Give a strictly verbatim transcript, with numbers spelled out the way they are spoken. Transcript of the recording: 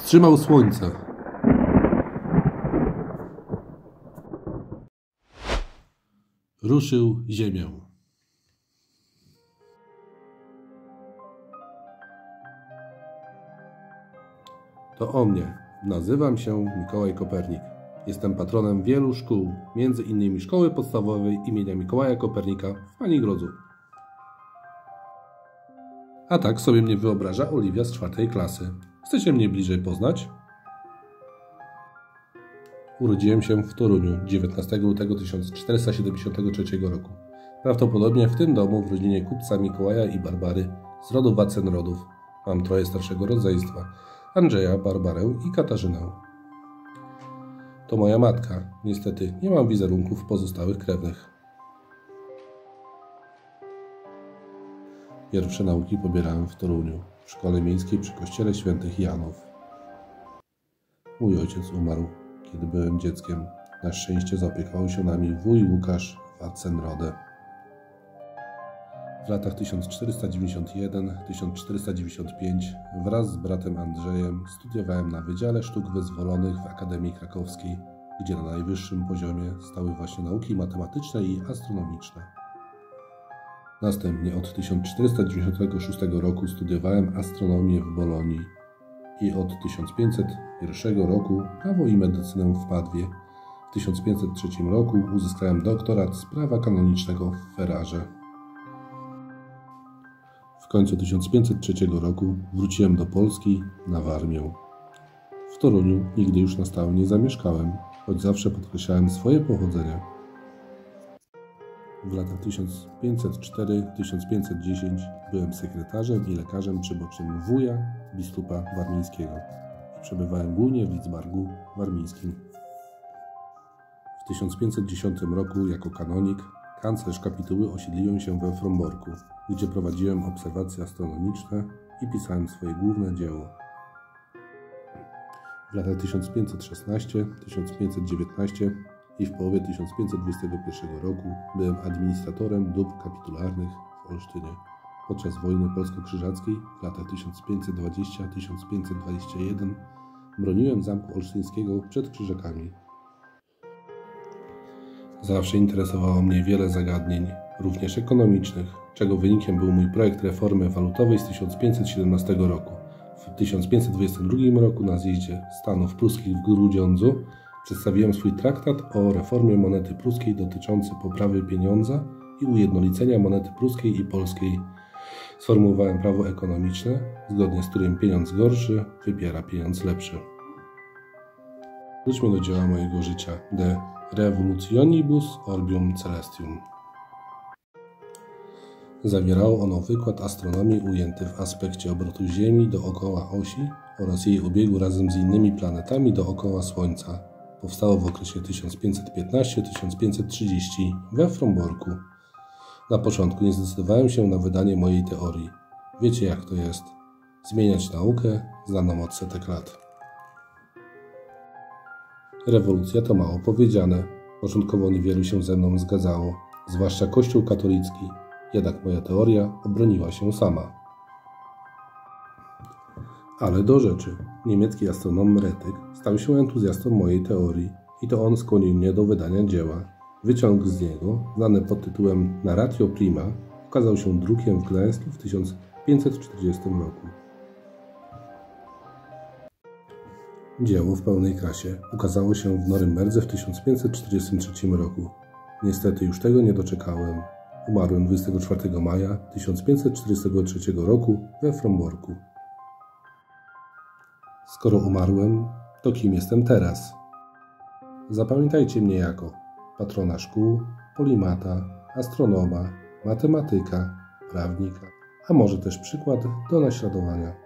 Wstrzymał słońce. Ruszył ziemię. To o mnie. Nazywam się Mikołaj Kopernik. Jestem patronem wielu szkół, między innymi Szkoły Podstawowej imienia Mikołaja Kopernika w Panigrodzu. A tak sobie mnie wyobraża Oliwia z czwartej klasy. Chcecie mnie bliżej poznać? Urodziłem się w Toruniu dziewiętnastego lutego tysiąc czterysta siedemdziesiątego trzeciego roku. Prawdopodobnie w tym domu w rodzinie kupca Mikołaja i Barbary z rodu Waczenrodów. Mam troje starszego rodzeństwa: Andrzeja, Barbarę i Katarzynę. To moja matka. Niestety nie mam wizerunków pozostałych krewnych. Pierwsze nauki pobierałem w Toruniu, w szkole miejskiej przy kościele świętych Janów. Mój ojciec umarł, kiedy byłem dzieckiem. Na szczęście zaopiekował się nami wuj Łukasz Waczenrode. W latach tysiąc czterysta dziewięćdziesiąt jeden do tysiąc czterysta dziewięćdziesiąt pięć wraz z bratem Andrzejem studiowałem na Wydziale Sztuk Wyzwolonych w Akademii Krakowskiej, gdzie na najwyższym poziomie stały właśnie nauki matematyczne i astronomiczne. Następnie od tysiąc czterysta dziewięćdziesiątego szóstego roku studiowałem astronomię w Bolonii i od tysiąc pięćset pierwszego roku prawo i medycynę w Padwie. W tysiąc pięćset trzecim roku uzyskałem doktorat z prawa kanonicznego w Ferrarze. W końcu tysiąc pięćset trzeciego roku wróciłem do Polski na Warmię. W Toruniu nigdy już na stałe nie zamieszkałem, choć zawsze podkreślałem swoje pochodzenie. W latach tysiąc pięćset czwarty do tysiąc pięćset dziesiątego byłem sekretarzem i lekarzem przybocznym wuja biskupa warmińskiego i przebywałem głównie w Lidzbargu warmińskim. W tysiąc pięćset dziesiątym roku jako kanonik kanclerz kapituły osiedliłem się we Fromborku, gdzie prowadziłem obserwacje astronomiczne i pisałem swoje główne dzieło. W latach tysiąc pięćset szesnastego do tysiąc pięćset dziewiętnastego i w połowie tysiąc pięćset dwudziestego pierwszego roku byłem administratorem dóbr kapitularnych w Olsztynie. Podczas wojny polsko-krzyżackiej w latach tysiąc pięćset dwudziestego do tysiąc pięćset dwudziestego pierwszego broniłem zamku olsztyńskiego przed krzyżakami. Zawsze interesowało mnie wiele zagadnień, również ekonomicznych, czego wynikiem był mój projekt reformy walutowej z tysiąc pięćset siedemnastego roku. W tysiąc pięćset dwudziestym drugim roku na zjeździe Stanów Pruskich w Grudziądzu przedstawiłem swój traktat o reformie monety pruskiej dotyczący poprawy pieniądza i ujednolicenia monety pruskiej i polskiej. Sformułowałem prawo ekonomiczne, zgodnie z którym pieniądz gorszy wypiera pieniądz lepszy. Wróćmy do dzieła mojego życia: De Revolutionibus Orbium Celestium. Zawierało ono wykład astronomii ujęty w aspekcie obrotu Ziemi dookoła osi oraz jej obiegu razem z innymi planetami dookoła Słońca. Powstało w okresie tysiąc pięćset piętnasty do tysiąc pięćset trzydziestego we Fromborku. Na początku nie zdecydowałem się na wydanie mojej teorii. Wiecie, jak to jest: zmieniać naukę znaną od setek lat. Rewolucja to mało powiedziane. Początkowo niewielu się ze mną zgadzało, zwłaszcza Kościół katolicki. Jednak moja teoria obroniła się sama. Ale do rzeczy. Niemiecki astronom Rettig stał się entuzjastą mojej teorii i to on skłonił mnie do wydania dzieła. Wyciąg z niego, znany pod tytułem Narratio Prima, ukazał się drukiem w Gdańsku w tysiąc pięćset czterdziestym roku. Dzieło w pełnej krasie ukazało się w Norymberdze w tysiąc pięćset czterdziestym trzecim roku. Niestety już tego nie doczekałem. Umarłem dwudziestego czwartego maja tysiąc pięćset czterdziestego trzeciego roku we Fromborku. Skoro umarłem, to kim jestem teraz? Zapamiętajcie mnie jako patrona szkół, polimata, astronoma, matematyka, prawnika, a może też przykład do naśladowania.